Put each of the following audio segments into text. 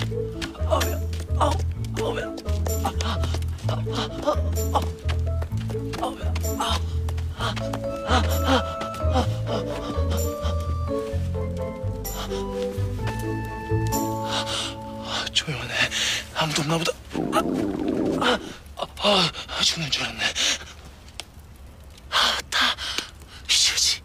조용하네. 아무도 없나 보다. 죽는 줄 알았네. 다 이거지.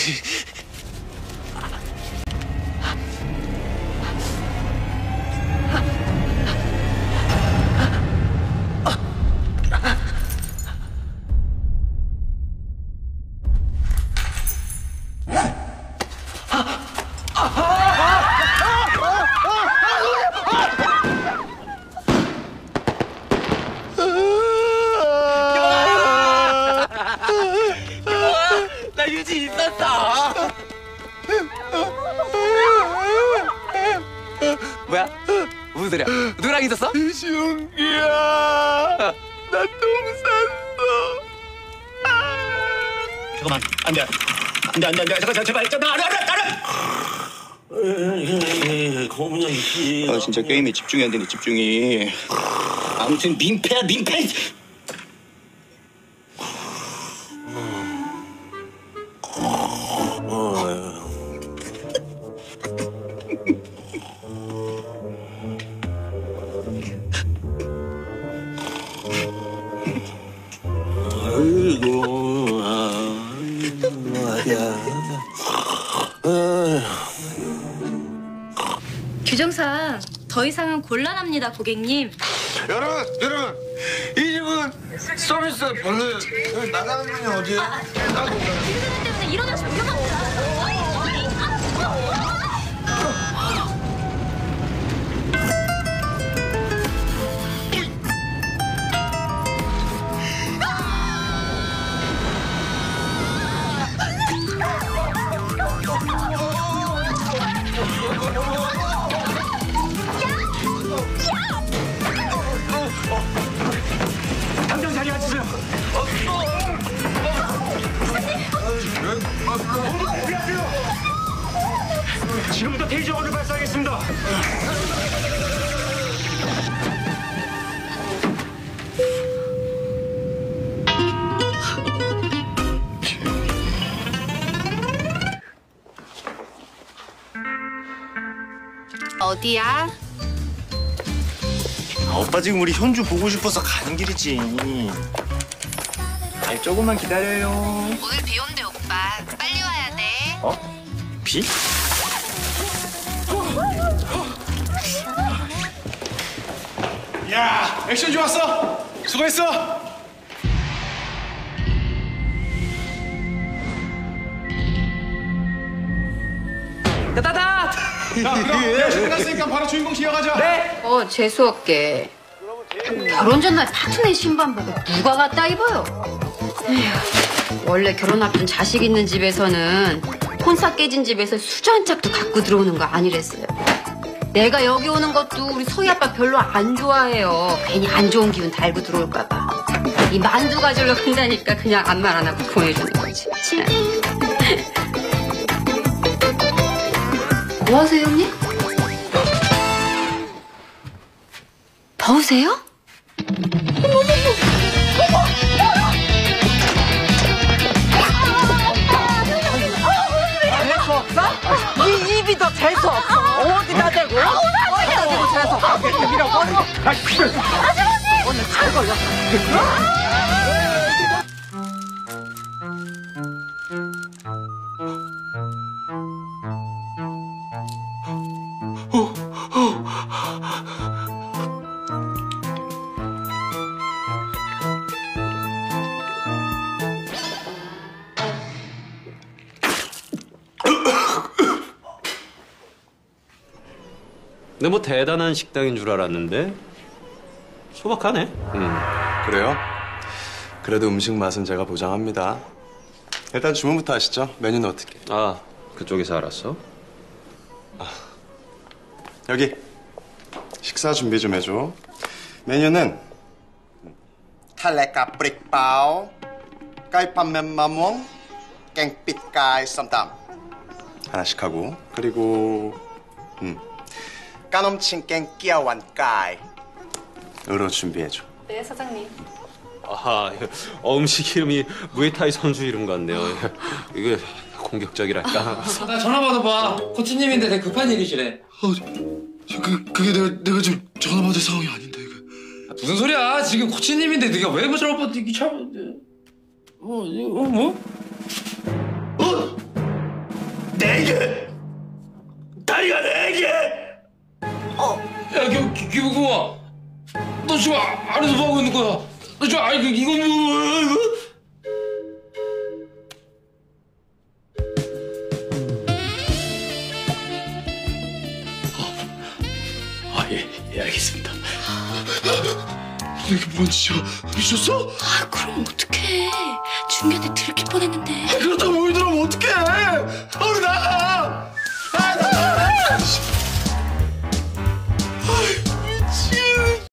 나 유지 있었어. 뭐야? 무슨 소리야? 누구랑 있었어? 시웅이야. 나 똥 쌌어. 잠깐만. 안 돼. 잠깐, 제발. 고문이야, 이씨. 진짜 게임에 집중이 안 되네, 집중이. 아무튼 민폐야, 민폐! 아이고, 규정상 더 이상은 곤란합니다, 고객님. 여러분, 이 집은 서비스 별로예요. 여기 나가는 분이 어디예요? 휴대폰 때문에 일어나시면 위험합니다. 당장 자리에 앉으세요. 지금부터 테이저건을 발사하겠습니다. 어디야? 오빠 지금 우리 현주 보고 싶어서 가는 길이지. 조금만 기다려요. 오늘 비 온대, 오빠. 빨리 와야 돼. 비? 야, 액션 좋았어. 수고했어. 따다다! 자, 그럼 액션 끝났으니까 바로 주인공 기어가자. 네! 재수없게. 결혼 전날 파트너의 신발 보고 누가 갖다 입어요? 에휴, 원래 결혼 앞둔 자식 있는 집에서는 혼사 깨진 집에서 수저 한 짝도 갖고 들어오는 거 아니랬어요. 내가 여기 오는 것도 우리 서희 아빠 별로 안 좋아해요. 괜히 안 좋은 기운 달고 들어올까 봐. 이 만두 가지러 간다니까 그냥 아무 말 안 하고 보내주는 거지. 참. 뭐 하세요, 형님? 더우세요? 이 입이 더 재수없어. 어디다 대고? 어디다 대고 재수없어. 입이라고? 오늘 잘 걸렸어. 근데 뭐 대단한 식당인 줄 알았는데 소박하네. 그래요? 그래도 음식 맛은 제가 보장합니다. 일단 주문부터 하시죠. 메뉴는 어떻게? 아, 그쪽에서 알았어? 여기 식사 준비 좀 해줘. 메뉴는 탈레카 브릭바오, 까이판면 마몽, 깽빛까이 썸담 하나씩 하고, 그리고 까놈친 깽 끼야완 까이. 으로 준비해줘. 네, 사장님. 아하, 음식 이름이 무에타이 선수 이름 같네요. 이게 공격적이랄까. 나 전화 받아봐. 코치님인데 되게 급한 일이시래. 그게 내가 지금 전화 받을 상황이 아닌데 이거. 무슨 소리야? 지금 코치님인데 네가 왜 전화 받아? 이게 참... 뭐? 네 개! 다리가 4개! 야, 기부구마. 너 지금 안에서 뭐 하고 있는 거야? 너 지금 이거 뭐야 이거? 예, 알겠습니다. 이게 뭔 짓이야? 미쳤어? 아, 그럼 어떡해. 중간에 들킬 뻔했는데.